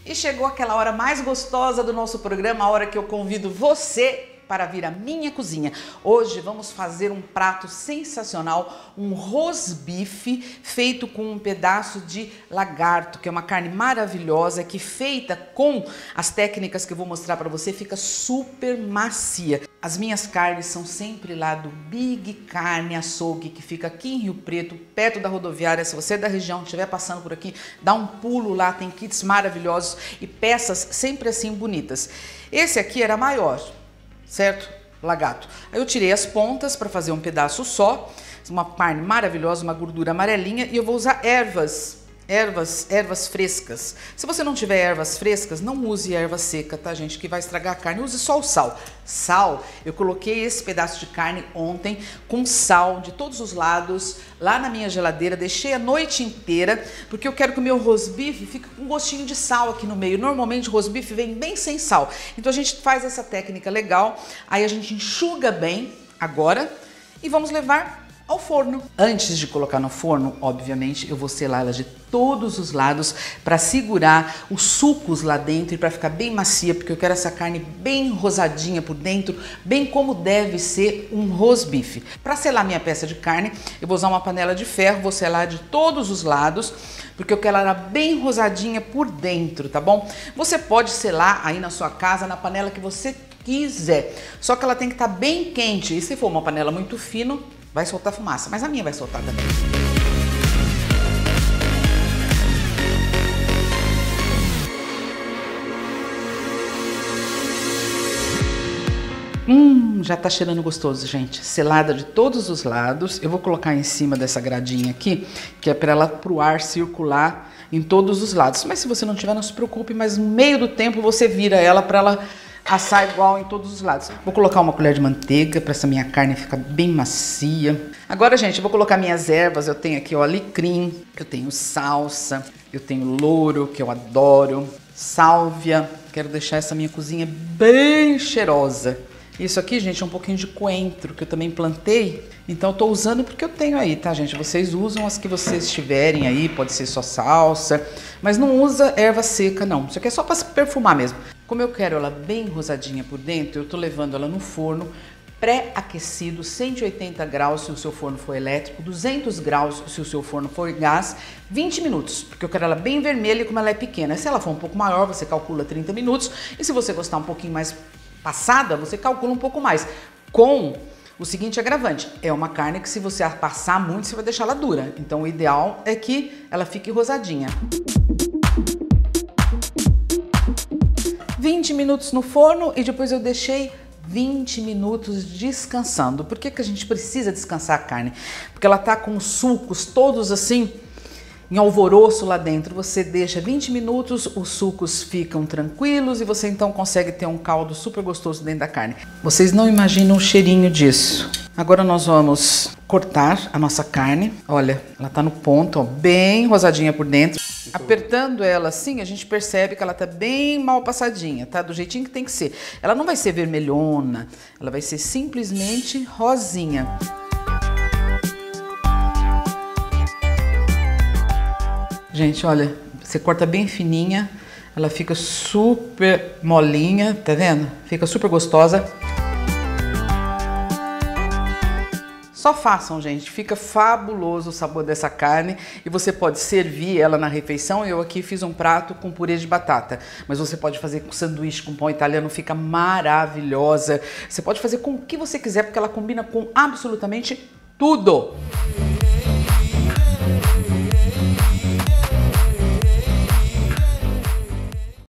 E chegou aquela hora mais gostosa do nosso programa, a hora que eu convido você para vir à minha cozinha. Hoje vamos fazer um prato sensacional, um rosbife feito com um pedaço de lagarto, que é uma carne maravilhosa, que feita com as técnicas que eu vou mostrar para você, fica super macia. As minhas carnes são sempre lá do Big Carne Açougue, que fica aqui em Rio Preto, perto da rodoviária. Se você é da região, estiver passando por aqui, dá um pulo lá, tem kits maravilhosos e peças sempre assim bonitas. Esse aqui era maior, certo? Lagarto. Aí eu tirei as pontas para fazer um pedaço só, uma carne maravilhosa, uma gordura amarelinha, e eu vou usar ervas frescas. Se você não tiver ervas frescas, não use erva seca, tá, gente? Que vai estragar a carne. Use só o sal. Sal, eu coloquei esse pedaço de carne ontem com sal de todos os lados lá na minha geladeira, deixei a noite inteira, porque eu quero que o meu rosbife fique com um gostinho de sal aqui no meio. Normalmente o rosbife vem bem sem sal. Então a gente faz essa técnica legal, aí a gente enxuga bem agora e vamos levar ao forno. Antes de colocar no forno, obviamente, eu vou selar ela de todos os lados para segurar os sucos lá dentro e para ficar bem macia, porque eu quero essa carne bem rosadinha por dentro, bem como deve ser um rosbife. Para selar minha peça de carne, eu vou usar uma panela de ferro, vou selar de todos os lados, porque eu quero ela bem rosadinha por dentro, tá bom? Você pode selar aí na sua casa, na panela que você quiser, só que ela tem que estar bem quente, e se for uma panela muito fina, vai soltar fumaça, mas a minha vai soltar também. Já tá cheirando gostoso, gente. Selada de todos os lados. Eu vou colocar em cima dessa gradinha aqui, que é para ela pro ar circular em todos os lados. Mas se você não tiver, não se preocupe, mas no meio do tempo você vira ela para ela assar igual em todos os lados. Vou colocar uma colher de manteiga para essa minha carne ficar bem macia. Agora, gente, eu vou colocar minhas ervas. Eu tenho aqui, ó, alecrim, eu tenho salsa, eu tenho louro, que eu adoro, sálvia. Quero deixar essa minha cozinha bem cheirosa. Isso aqui, gente, é um pouquinho de coentro, que eu também plantei. Então eu tô usando porque eu tenho aí, tá, gente? Vocês usam as que vocês tiverem aí, pode ser só salsa, mas não usa erva seca, não. Isso aqui é só para se perfumar mesmo. Como eu quero ela bem rosadinha por dentro, eu tô levando ela no forno pré-aquecido, 180 graus se o seu forno for elétrico, 200 graus se o seu forno for gás, 20 minutos, porque eu quero ela bem vermelha e como ela é pequena. Se ela for um pouco maior, você calcula 30 minutos, e se você gostar um pouquinho mais passada, você calcula um pouco mais. Com o seguinte agravante, é uma carne que se você passar muito, você vai deixar ela dura. Então o ideal é que ela fique rosadinha. 20 minutos no forno e depois eu deixei 20 minutos descansando. Por que que a gente precisa descansar a carne? Porque ela tá com os sucos todos assim em alvoroço lá dentro. Você deixa 20 minutos, os sucos ficam tranquilos e você então consegue ter um caldo super gostoso dentro da carne. Vocês não imaginam o cheirinho disso. Agora nós vamos cortar a nossa carne. Olha, ela tá no ponto, ó, bem rosadinha por dentro. Apertando ela assim, a gente percebe que ela tá bem mal passadinha, tá? Do jeitinho que tem que ser. Ela não vai ser vermelhona, ela vai ser simplesmente rosinha. Gente, olha, você corta bem fininha, ela fica super molinha, tá vendo? Fica super gostosa. Só façam, gente, fica fabuloso o sabor dessa carne e você pode servir ela na refeição. Eu aqui fiz um prato com purê de batata, mas você pode fazer com sanduíche, com pão italiano, fica maravilhosa. Você pode fazer com o que você quiser, porque ela combina com absolutamente tudo.